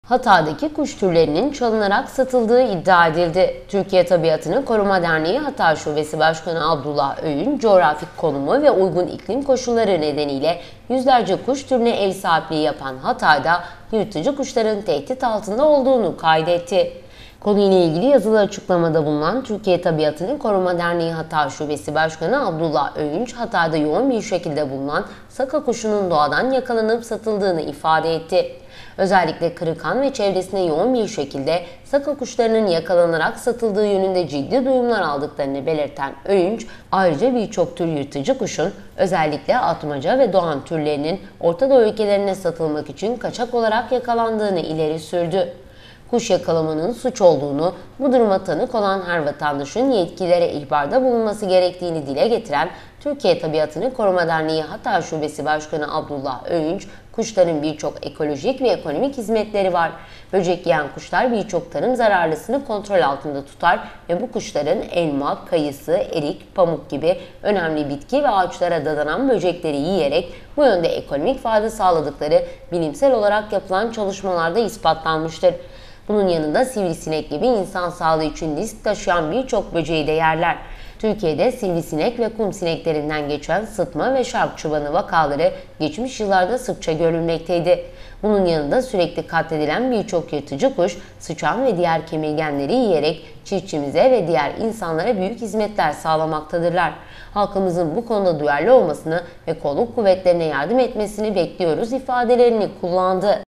Hatay'daki kuş türlerinin çalınarak satıldığı iddia edildi. Türkiye Tabiatını Koruma Derneği Hatay Şubesi Başkanı Abdullah Öğün, coğrafik konumu ve uygun iklim koşulları nedeniyle yüzlerce kuş türüne ev sahipliği yapan Hatay'da yırtıcı kuşların tehdit altında olduğunu kaydetti. Konuyla ilgili yazılı açıklamada bulunan Türkiye Tabiatını Koruma Derneği Hatay Şubesi Başkanı Abdullah Öğünç, Hatay'da yoğun bir şekilde bulunan saka kuşunun doğadan yakalanıp satıldığını ifade etti. Özellikle Kırıkhan ve çevresine yoğun bir şekilde saka kuşlarının yakalanarak satıldığı yönünde ciddi duyumlar aldıklarını belirten Öğünç, ayrıca birçok tür yırtıcı kuşun, özellikle atmaca ve doğan türlerinin Orta Doğu ülkelerine satılmak için kaçak olarak yakalandığını ileri sürdü. Kuş yakalamanın suç olduğunu, bu duruma tanık olan her vatandaşın yetkililere ihbarda bulunması gerektiğini dile getiren Türkiye Tabiatını Koruma Derneği Hatay Şubesi Başkanı Abdullah Öğünç, kuşların birçok ekolojik ve ekonomik hizmetleri var. Böcek yiyen kuşlar birçok tarım zararlısını kontrol altında tutar ve bu kuşların elma, kayısı, erik, pamuk gibi önemli bitki ve ağaçlara dadanan böcekleri yiyerek bu yönde ekonomik fayda sağladıkları bilimsel olarak yapılan çalışmalarda ispatlanmıştır. Bunun yanında sivrisinek gibi insan sağlığı için risk taşıyan birçok böceği de yerler. Türkiye'de sivrisinek ve kum sineklerinden geçen sıtma ve şark çobanı vakaları geçmiş yıllarda sıkça görülmekteydi. Bunun yanında sürekli katledilen birçok yırtıcı kuş, sıçan ve diğer kemirgenleri yiyerek çiftçimize ve diğer insanlara büyük hizmetler sağlamaktadırlar. Halkımızın bu konuda duyarlı olmasını ve kolluk kuvvetlerine yardım etmesini bekliyoruz ifadelerini kullandı.